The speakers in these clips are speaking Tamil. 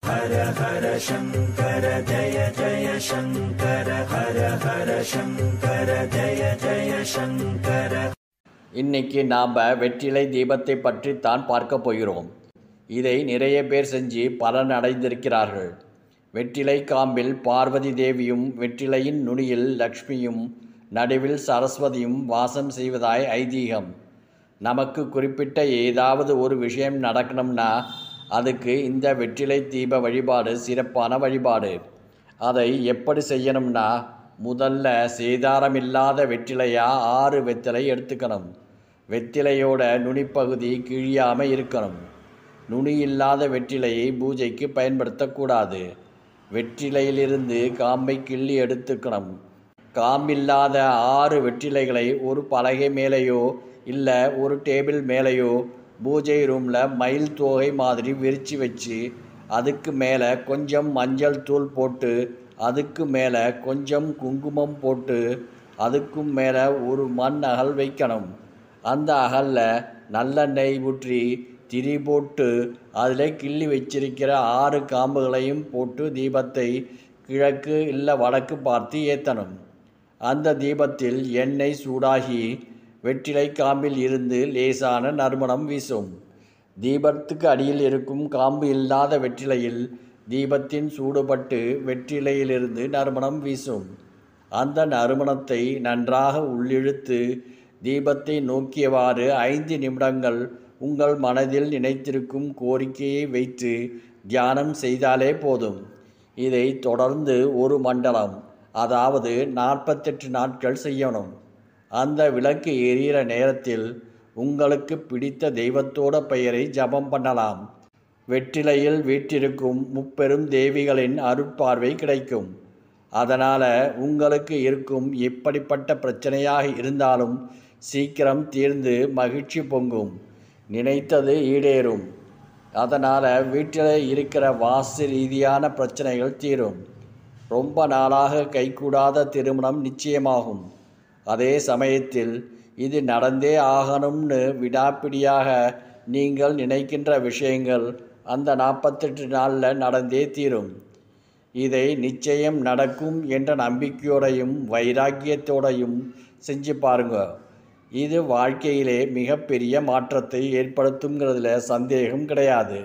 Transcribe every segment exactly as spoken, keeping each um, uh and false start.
ஹர ஹர சங்கர ஜய ஜய சங்கர ஹர ஹர சங்கர ஜய ஜய சங்கர. இன்னைக்கு நாம் வெற்றிலை தீபத்தை பற்றி தான் பார்க்க போகிறோம். இதை நிறைய பேர் செஞ்சு பலன் அடைந்திருக்கிறார்கள். வெற்றிலை காம்பில் பார்வதி தேவியும் வெற்றிலையின் நுனியில் லக்ஷ்மியும் நடுவில் சரஸ்வதியும் வாசம் செய்வதாய் ஐதீகம். நமக்கு குறிப்பிட்ட ஏதாவது ஒரு விஷயம் நடக்கணும்னா அதுக்கு இந்த வெற்றிலை தீப வழிபாடு சிறப்பான வழிபாடு. அதை எப்படி செய்யணும்னா, முதல்ல சேதாரமில்லாத வெற்றிலையா ஆறு வெற்றிலை எடுத்துக்கணும். வெற்றிலையோட நுனிப்பகுதி கிழியாமல் இருக்கணும். நுனி இல்லாத வெற்றிலையை பூஜைக்கு பயன்படுத்தக்கூடாது. வெற்றிலையிலிருந்து காம்பை கிள்ளி எடுத்துக்கணும். காம்பில்லாத ஆறு வெற்றிலைகளை ஒரு பலகை மேலேயோ இல்லை ஒரு டேபிள் மேலேயோ பூஜை ரூமில் மயில் தோகை மாதிரி விரித்து வச்சு அதுக்கு மேலே கொஞ்சம் மஞ்சள் தூள் போட்டு அதுக்கு மேலே கொஞ்சம் குங்குமம் போட்டு அதுக்கும் மேலே ஒரு மண் அகல் வைக்கணும். அந்த அகலில் நல்லெண்ணெய் ஊற்றி திரி போட்டு அதில் கிள்ளி வச்சிருக்கிற ஆறு காம்புகளையும் போட்டு தீபத்தை கிழக்கு இல்லை வடக்கு பார்த்து ஏற்றணும். அந்த தீபத்தில் எண்ணெய் சூடாகி வெற்றிலை காம்பில் இருந்து லேசான நறுமணம் வீசும். தீபத்துக்கு அடியில் இருக்கும் காம்பு இல்லாத வெற்றிலையில் தீபத்தின் சூடுபட்டு வெற்றிலையிலிருந்து நறுமணம் வீசும். அந்த நறுமணத்தை நன்றாக உள்ளிழுத்து தீபத்தை நோக்கியவாறு ஐந்து நிமிடங்கள் உங்கள் மனதில் நினைத்திருக்கும் கோரிக்கையை வைத்து தியானம் செய்தாலே போதும். இதை தொடர்ந்து ஒரு மண்டலம், அதாவது நாற்பத்தெட்டு நாட்கள் செய்யணும். அந்த விளக்கு எரிகிற நேரத்தில் உங்களுக்கு பிடித்த தெய்வத்தோட பெயரை ஜபம் பண்ணலாம். வெற்றிலையில் வீற்றிருக்கும் முப்பெரும் தேவிகளின் அருட்பார்வை கிடைக்கும். அதனால் உங்களுக்கு இருக்கும் எப்படிப்பட்ட பிரச்சனையாக இருந்தாலும் சீக்கிரம் தீர்ந்து மகிழ்ச்சி பொங்கும். நினைத்தது ஈடேறும். அதனால் வீட்டில் இருக்கிற வாஸ்து ரீதியான பிரச்சனைகள் தீரும். ரொம்ப நாளாக கைகூடாத திருமணம் நிச்சயமாகும். அதே சமயத்தில் இது நடந்தே ஆகணும்னு விடாப்பிடியாக நீங்கள் நினைக்கின்ற விஷயங்கள் அந்த நாற்பத்தெட்டு நாளில் நடந்தே தீரும். இதை நிச்சயம் நடக்கும் என்ற நம்பிக்கையோடையும் வைராக்கியத்தோடையும் செஞ்சு பாருங்க. இது வாழ்க்கையிலே மிகப்பெரிய மாற்றத்தை ஏற்படுத்துங்கிறதுல சந்தேகம் கிடையாது.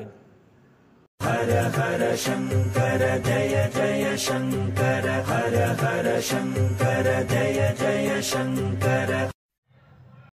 ஹர ஹர சங்கர ஜய ஜய சங்கர ஹர ஹர சங்கர ஜய ஜய சங்கர.